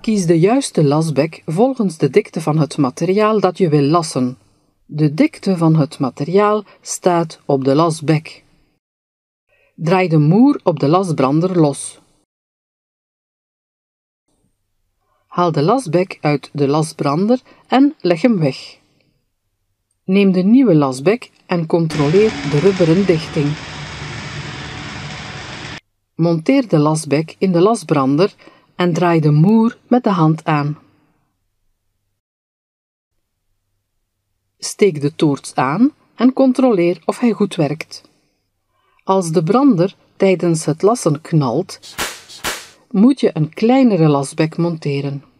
Kies de juiste lasbek volgens de dikte van het materiaal dat je wil lassen. De dikte van het materiaal staat op de lasbek. Draai de moer op de lasbrander los. Haal de lasbek uit de lasbrander en leg hem weg. Neem de nieuwe lasbek en controleer de rubberen dichting. Monteer de lasbek in de lasbrander en draai de moer met de hand aan. Steek de toorts aan en controleer of hij goed werkt. Als de brander tijdens het lassen knalt, moet je een kleinere lasbek monteren.